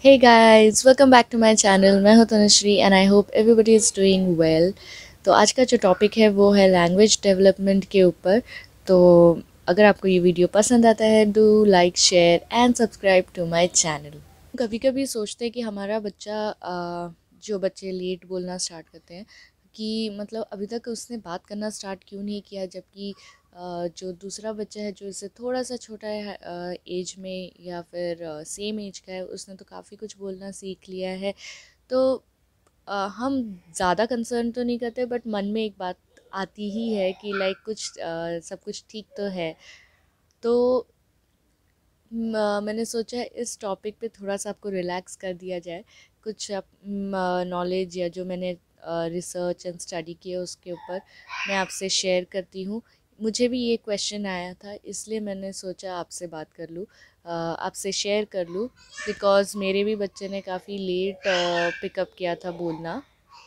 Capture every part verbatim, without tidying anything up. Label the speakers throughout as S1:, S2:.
S1: Hey guys, welcome back to my channel। मैं हूं Tanushree and I hope everybody is doing well. तो आज का जो टॉपिक है वो है लैंग्वेज डेवलपमेंट के ऊपर। तो अगर आपको ये वीडियो पसंद आता है do like share and subscribe to my channel. कभी कभी सोचते हैं कि हमारा बच्चा आ, जो बच्चे लेट बोलना स्टार्ट करते हैं कि मतलब अभी तक उसने बात करना स्टार्ट क्यों नहीं किया, जबकि अ, जो दूसरा बच्चा है जो इससे थोड़ा सा छोटा है एज में या फिर सेम एज का है, उसने तो काफ़ी कुछ बोलना सीख लिया है। तो अ, हम ज़्यादा कंसर्न तो नहीं करते, बट मन में एक बात आती ही है कि लाइक कुछ अ, सब कुछ ठीक तो है। तो म- मैंने सोचा है इस टॉपिक पे थोड़ा सा आपको रिलैक्स कर दिया जाए। कुछ नॉलेज या जो मैंने रिसर्च एंड स्टडी किया उसके ऊपर मैं आपसे शेयर करती हूँ। मुझे भी ये क्वेश्चन आया था, इसलिए मैंने सोचा आपसे बात कर लूँ, अ, आपसे शेयर कर लूँ। बिकॉज़ मेरे भी बच्चे ने काफ़ी लेट पिकअप किया था बोलना।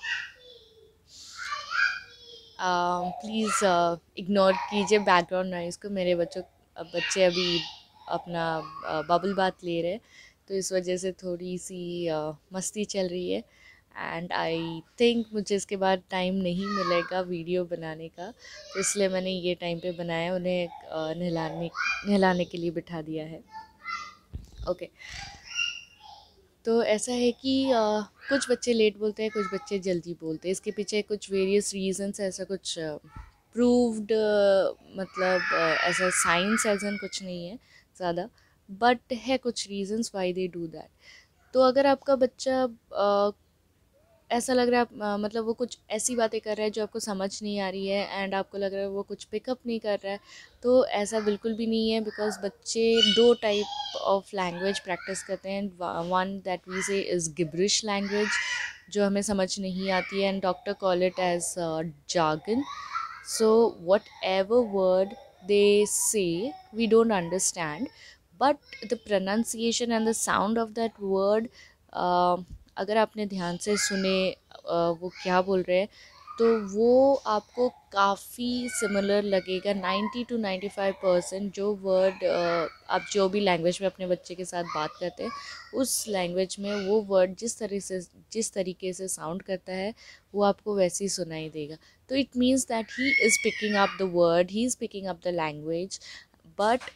S1: प्लीज़ इग्नोर कीजिए बैकग्राउंड नॉइज़ को। मेरे बच्चों बच्चे अभी अपना बबल बात ले रहे हैं, तो इस वजह से थोड़ी सी uh, मस्ती चल रही है। एंड आई थिंक मुझे इसके बाद टाइम नहीं मिलेगा वीडियो बनाने का, तो इसलिए मैंने ये टाइम पे बनाया, उन्हें uh, नहलाने नहलाने के लिए बिठा दिया है। Okay okay. तो ऐसा है कि अ, कुछ बच्चे लेट बोलते हैं, कुछ बच्चे जल्दी बोलते हैं। इसके पीछे कुछ वेरियस रीजंस, ऐसा कुछ प्रूव्ड मतलब अ, ऐसा साइंस ऐसा कुछ नहीं है ज़्यादा, बट है कुछ reasons why they do that. तो अगर आपका बच्चा अ, ऐसा लग रहा है आप- अ, मतलब वो कुछ ऐसी बातें कर रहा है जो आपको समझ नहीं आ रही है एंड आपको लग रहा है वो कुछ पिकअप नहीं कर रहा है, तो ऐसा बिल्कुल भी नहीं है। बिकॉज बच्चे दो टाइप ऑफ लैंग्वेज प्रैक्टिस करते हैं। One that we say is gibberish language, जो हमें समझ नहीं आती है, and doctor call it as jargon. So whatever word they say we don't understand, but the pronunciation and the sound of that word, uh, अगर आपने ध्यान से सुने uh, वो क्या बोल रहे हैं, तो वो आपको काफ़ी सिमिलर लगेगा। Ninety two ninety five percent जो वर्ड आप जो भी लैंग्वेज में अपने बच्चे के साथ बात करते हैं, उस लैंग्वेज में वो वर्ड जिस तरह से जिस तरीके से साउंड करता है वो आपको वैसे ही सुनाई देगा। तो it means that he is picking up the word, he is picking up the language, but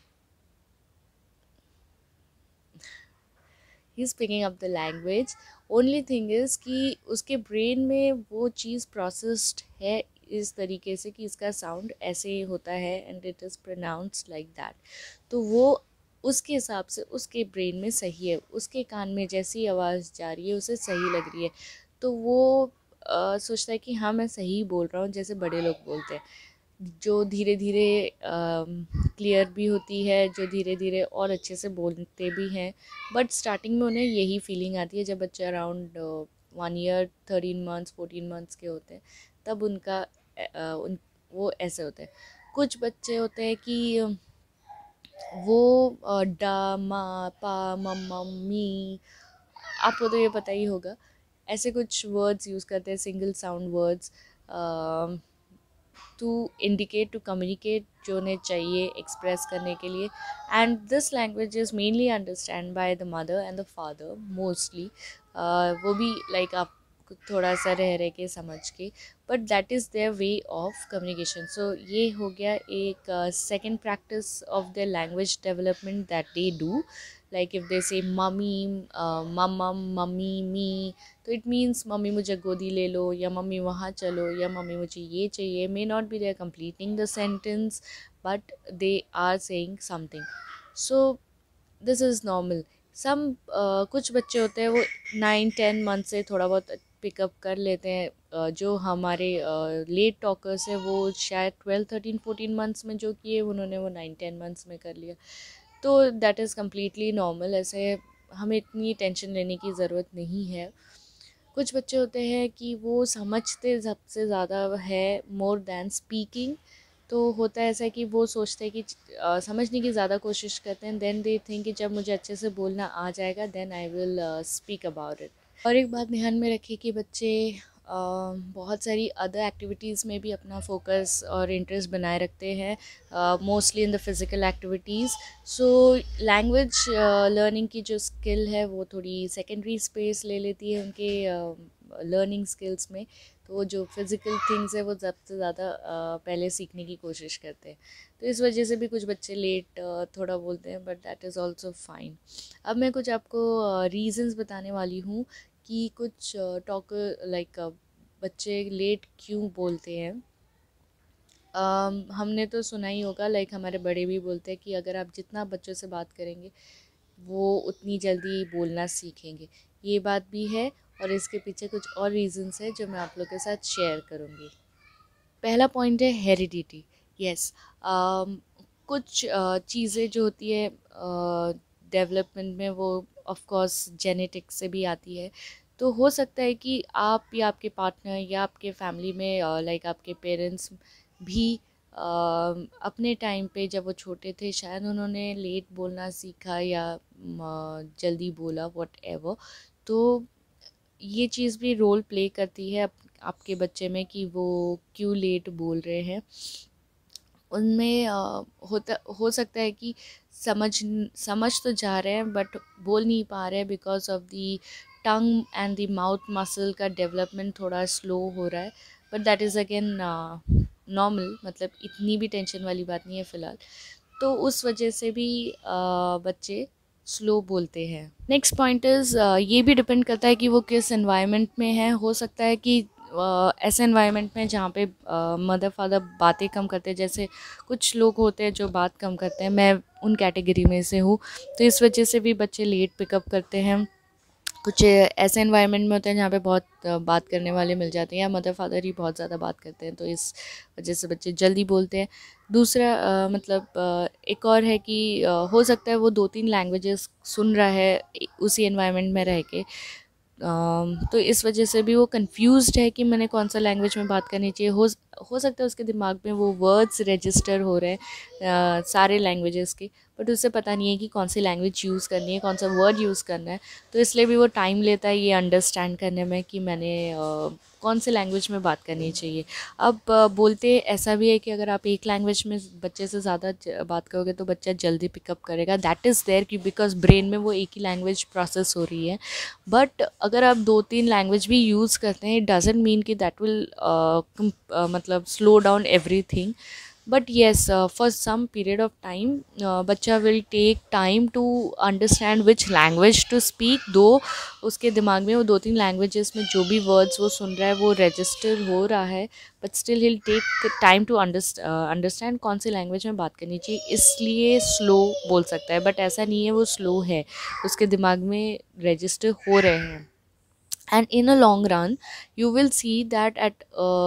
S1: he is picking up the language. Only thing is कि उसके ब्रेन में वो चीज़ प्रोसेस्ड है इस तरीके से कि इसका साउंड ऐसे ही होता है and it is pronounced like that. तो वो उसके हिसाब से उसके ब्रेन में सही है, उसके कान में जैसी आवाज़ जा रही है उसे सही लग रही है, तो वो आ, सोचता है कि हाँ मैं सही बोल रहा हूँ, जैसे बड़े लोग बोलते हैं, जो धीरे धीरे क्लियर भी होती है, जो धीरे धीरे और अच्छे से बोलते भी हैं। बट स्टार्टिंग में उन्हें यही फीलिंग आती है जब बच्चे around one year thirteen months fourteen months के होते हैं, तब उनका अ, उन वो ऐसे होते हैं। कुछ बच्चे होते हैं कि वो अ, डा मा पा मम मी, आपको तो ये पता ही होगा, ऐसे कुछ वर्ड्स यूज़ करते हैं, single sound words to indicate to communicate जो उन्हें चाहिए एक्सप्रेस करने के लिए। And this language is mainly understand by the mother and the father mostly. वो भी लाइक आप थोड़ा सा रह रह के समझ के, but that is their way of communication. So ये हो गया एक second practice of the language development that they do. Like if they say mummy मम्मम mummy मी, तो इट मीन्स मम्मी मुझे गोदी ले लो, या मम्मी वहाँ चलो, या मम्मी मुझे ये चाहिए। May not be they are completing the sentence, but they are saying something. So this is normal. some uh, कुछ बच्चे होते हैं वो नाइन टेन मंथ से थोड़ा बहुत पिकअप कर लेते हैं। uh, जो हमारे लेट uh, टॉकर्स है वो शायद ट्वेल्व थर्टीन फोर्टीन मंथ्स में जो किए उन्होंने वो नाइन टेन मंथ्स में कर लिया। तो दैट इज़ कम्प्लीटली नॉर्मल, ऐसे हमें इतनी टेंशन लेने की ज़रूरत नहीं है। कुछ बच्चे होते हैं कि वो समझते सबसे ज़्यादा है मोर देन स्पीकिंग। तो होता है ऐसा कि वो सोचते हैं कि अ, समझने की ज़्यादा कोशिश करते हैं, देन दे थिंक कि जब मुझे अच्छे से बोलना आ जाएगा then I will speak about it. और एक बात ध्यान में रखिए कि बच्चे बहुत सारी अदर एक्टिविटीज़ में भी अपना फोकस और इंटरेस्ट बनाए रखते हैं, mostly in the physical activities. So language learning की जो स्किल है वो थोड़ी सेकेंडरी स्पेस ले लेती है उनके लर्निंग स्किल्स में। तो वो जो फिज़िकल थिंग्स है वो सबसे ज़्यादा पहले सीखने की कोशिश करते हैं। तो इस वजह से भी कुछ बच्चे लेट थोड़ा बोलते हैं, but that is also fine. अब मैं कुछ आपको रीज़न्स बताने वाली हूँ कि कुछ टॉक लाइक बच्चे लेट क्यों बोलते हैं। um, हमने तो सुना ही होगा, लाइक हमारे बड़े भी बोलते हैं कि अगर आप जितना बच्चों से बात करेंगे वो उतनी जल्दी बोलना सीखेंगे। ये बात भी है, और इसके पीछे कुछ और रीज़न्स है जो मैं आप लोग के साथ शेयर करूँगी। पहला पॉइंट है हेरिडिटी। यस, कुछ चीज़ें जो होती है डेवलपमेंट में वो ऑफ कोर्स जेनेटिक्स से भी आती है। तो हो सकता है कि आप या आपके पार्टनर या आपके फैमिली में लाइक आपके पेरेंट्स भी uh, अपने टाइम पे जब वो छोटे थे शायद उन्होंने लेट बोलना सीखा या uh, जल्दी बोला वॉट एवर। तो ये चीज़ भी रोल प्ले करती है आपके बच्चे में कि वो क्यों लेट बोल रहे हैं। उनमें होता हो सकता है कि समझ समझ तो जा रहे हैं बट बोल नहीं पा रहे हैं because of the tongue and the mouth muscle का डेवलपमेंट थोड़ा स्लो हो रहा है। But that is again normal, मतलब इतनी भी टेंशन वाली बात नहीं है फ़िलहाल। तो उस वजह से भी uh, बच्चे स्लो बोलते हैं। नेक्स्ट पॉइंट इज़ ये भी डिपेंड करता है कि वो किस एनवायरनमेंट में है। हो सकता है कि uh, ऐसे एनवायरनमेंट में जहाँ पे मदर uh, फादर बातें कम करते हैं, जैसे कुछ लोग होते हैं जो बात कम करते हैं, मैं उन कैटेगरी में से हूँ। तो इस वजह से भी बच्चे लेट पिकअप करते हैं। कुछ ऐसे एनवायरनमेंट में होते हैं जहाँ पे बहुत बात करने वाले मिल जाते हैं या मदर फादर ही बहुत ज़्यादा बात करते हैं, तो इस वजह से बच्चे जल्दी बोलते हैं। दूसरा आ, मतलब आ, एक और है कि आ, हो सकता है वो दो तीन लैंग्वेजेस सुन रहा है उसी एनवायरनमेंट में रह के। तो इस वजह से भी वो कंफ्यूज्ड है कि मैंने कौन सा लैंग्वेज में बात करनी चाहिए। हो हो सकता है उसके दिमाग में वो वर्ड्स रजिस्टर हो रहे हैं सारे लैंग्वेजेस के, बट उसे पता नहीं है कि कौन सी लैंग्वेज यूज़ करनी है, कौन सा वर्ड यूज़ करना है। तो इसलिए भी वो टाइम लेता है ये अंडरस्टैंड करने में कि मैंने uh, कौन से लैंग्वेज में बात करनी चाहिए। अब uh, बोलते ऐसा भी है कि अगर आप एक लैंग्वेज में बच्चे से ज़्यादा बात करोगे तो बच्चा जल्दी पिकअप करेगा। दैट इज़ देयर कि बिकॉज ब्रेन में वो एक ही लैंग्वेज प्रोसेस हो रही है। बट अगर आप दो तीन लैंग्वेज भी यूज़ करते हैं, इट डजेंट मीन कि दैट विल मतलब slow down everything. but yes, uh, for some period of time uh, बच्चा will take time to understand which language to speak। दो उसके दिमाग में वो दो तीन लैंग्वेजेस में जो भी वर्ड्स वो सुन रहा है वो रजिस्टर हो रहा है, but still he'll take time to understand कौन सी लैंग्वेज में बात करनी चाहिए, इसलिए स्लो बोल सकता है। बट ऐसा नहीं है वो स्लो है, उसके दिमाग में रजिस्टर हो रहे हैं। And in a long run you will see that at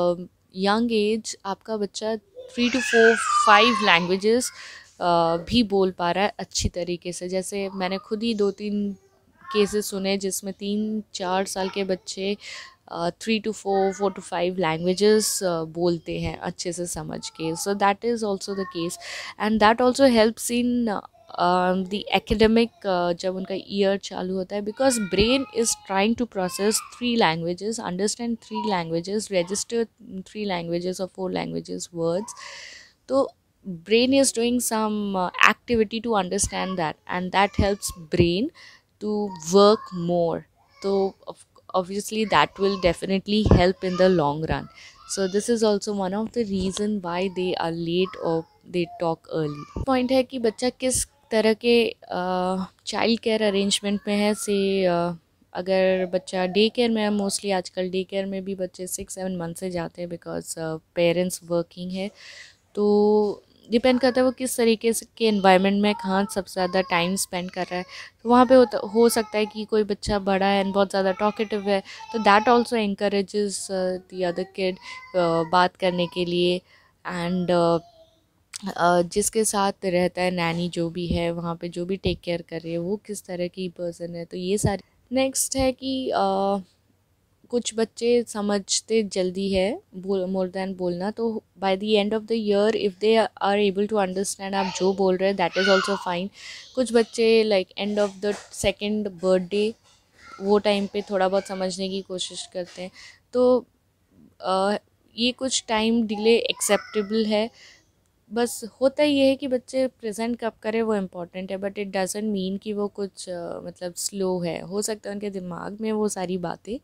S1: young age आपका बच्चा three to four five languages भी बोल पा रहा है अच्छी तरीके से। जैसे मैंने खुद ही दो तीन केसेस सुने जिसमें तीन चार साल के बच्चे three to four four to five languages बोलते हैं अच्छे से समझ के। So that is also the case and that also helps in the academic जब उनका ईयर चालू होता है, because brain is trying to process three languages, understand three languages, register three languages और फोर लैंग्वेजेस वर्ड्स। तो brain is doing some uh, activity to understand that, and that helps brain to work more. So of, obviously that will definitely help in the long run. So this is also one of the reason why they are late or they talk early. Point है कि बच्चा किस तरह के child care arrangement में है। से uh, अगर बच्चा डे केयर में है, मोस्टली आजकल डे केयर में भी बच्चे सिक्स सेवन मंथ से जाते हैं बिकॉज पेरेंट्स वर्किंग है। तो डिपेंड करता है वो किस तरीके से के एनवायरनमेंट में कहाँ सबसे ज़्यादा टाइम स्पेंड कर रहा है। तो वहाँ पे होता हो सकता है कि कोई बच्चा बड़ा है एंड बहुत ज़्यादा टॉकेटिव है, तो that also encourages the other kid बात करने के लिए। एंड uh, uh, जिसके साथ रहता है नैनी जो भी है वहाँ पे जो भी टेक केयर कर रही है वो किस तरह की पर्सन है। तो ये सारी। नेक्स्ट है कि uh, कुछ बच्चे समझते जल्दी है बोल मोर देन बोलना। तो by the end of the year if they are able to understand आप जो बोल रहे हैं दैट इज़ ऑल्सो फाइन। कुछ बच्चे like end of the second birthday वो टाइम पे थोड़ा बहुत समझने की कोशिश करते हैं। तो uh, ये कुछ टाइम डिले एक्सेप्टेबल है। बस होता ये है कि बच्चे प्रेजेंट कब करें वो इम्पोर्टेंट है, बट इट डजंट मीन कि वो कुछ uh, मतलब स्लो है। हो सकता है उनके दिमाग में वो सारी बातें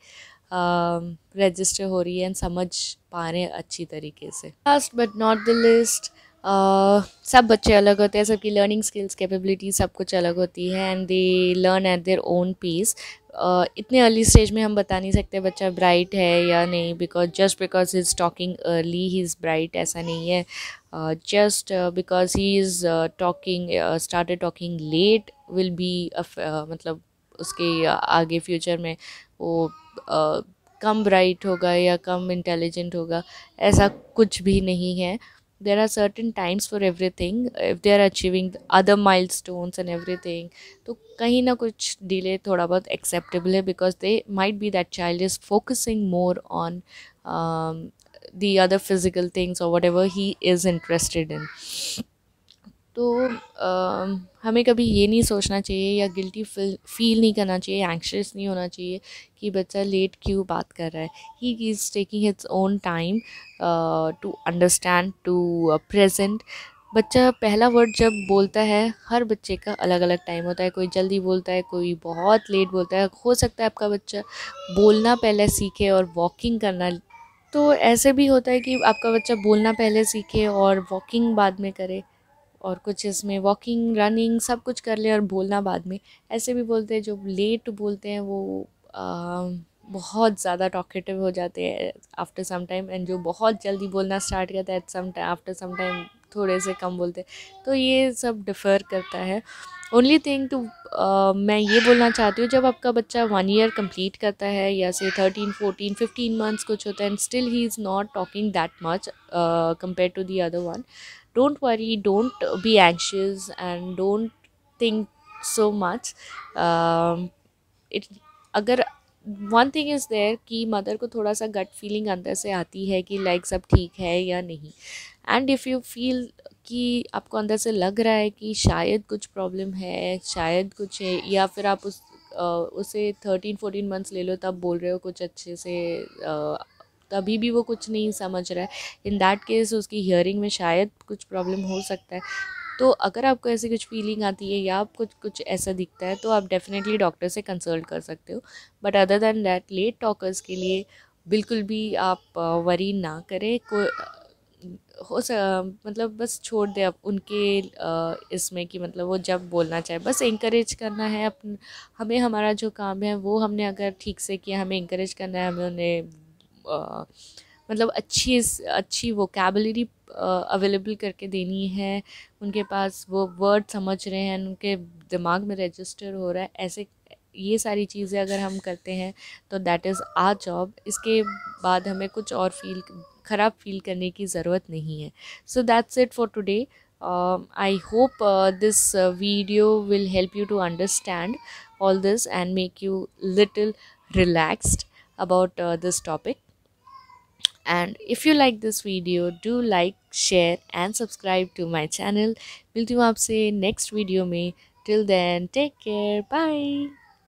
S1: रजिस्टर हो रही है एंड समझ पा रहे हैं अच्छी तरीके से। Last but not the list, सब बच्चे अलग होते हैं, सबकी लर्निंग स्किल्स कैपेबिलिटी सब कुछ अलग होती है and they learn at their own pace. इतने अर्ली स्टेज में हम बता नहीं सकते बच्चा ब्राइट है या नहीं, because just because he is talking early he is bright, ऐसा नहीं है। Just because he is talking started talking late will be मतलब उसके आगे फ्यूचर में वो uh, कम ब्राइट होगा या कम इंटेलिजेंट होगा, ऐसा कुछ भी नहीं है। There are certain times for everything, if they are achieving other milestones and everything, तो कहीं ना कुछ डिले थोड़ा बहुत एक्सेप्टेबल है, because they might be that child is focusing more on the other physical things or whatever he is interested in. तो uh, हमें कभी ये नहीं सोचना चाहिए या गिल्टी फील फील नहीं करना चाहिए, एंक्शियस नहीं होना चाहिए कि बच्चा लेट क्यों बात कर रहा है। He is taking his own time to understand, to present. बच्चा पहला वर्ड जब बोलता है, हर बच्चे का अलग अलग टाइम होता है, कोई जल्दी बोलता है, कोई बहुत लेट बोलता है। हो सकता है आपका बच्चा बोलना पहले सीखे और वॉकिंग करना, तो ऐसे भी होता है कि आपका बच्चा बोलना पहले सीखे और वॉकिंग बाद में करे, और कुछ इसमें वॉकिंग रनिंग सब कुछ कर ले और बोलना बाद में। ऐसे भी बोलते हैं, जो लेट बोलते हैं वो आ, बहुत ज़्यादा टॉकेटिव हो जाते हैं आफ्टर सम टाइम, एंड जो बहुत जल्दी बोलना स्टार्ट करता है some time after some time थोड़े से कम बोलते हैं। तो ये सब डिफ़र करता है। ओनली थिंग टू मैं ये बोलना चाहती हूँ, जब आपका बच्चा वन ईयर कंप्लीट करता है या से थर्टीन फोर्टीन फिफ्टीन मंथ्स कुछ होता है and still he is not talking that much compare to the other one, don't worry, don't be anxious and don't think so much. um, it अगर one thing is there कि mother को थोड़ा सा gut feeling अंदर से आती है कि लाइक सब ठीक है या नहीं, एंड इफ़ यू फील कि आपको अंदर से लग रहा है कि शायद कुछ प्रॉब्लम है, शायद कुछ है, या फिर आप उस uh, उसे थर्टीन फोर्टीन मंथ्स ले लो तब बोल रहे हो कुछ अच्छे से, uh, तभी भी वो कुछ नहीं समझ रहा है, इन दैट केस उसकी हियरिंग में शायद कुछ प्रॉब्लम हो सकता है। तो अगर आपको ऐसी कुछ फीलिंग आती है या आप कुछ कुछ ऐसा दिखता है तो आप डेफिनेटली डॉक्टर से कंसल्ट कर सकते हो। But other than that late talkers के लिए बिल्कुल भी आप वरी ना करें। को हो स मतलब बस छोड़ दे आप उनके इसमें कि मतलब वो जब बोलना चाहे बस इंकरेज करना है। अपन हमें हमारा जो काम है वो हमने अगर ठीक से किया, हमें इंकरेज करना है, हमें उन्हें Uh, मतलब अच्छी अच्छी वोकैबुलरी अवेलेबल करके देनी है, उनके पास वो वर्ड समझ रहे हैं, उनके दिमाग में रजिस्टर हो रहा है, ऐसे ये सारी चीज़ें अगर हम करते हैं तो दैट इज़ आवर जॉब। इसके बाद हमें कुछ और फील ख़राब फील करने की ज़रूरत नहीं है। So that's it for today. I hope this video will help you to understand all this and make you little relaxed about uh, this topic. And if you like this video, do like, share and subscribe to my channel. मिलती हूँ आपसे next video में. Till then, take care. Bye.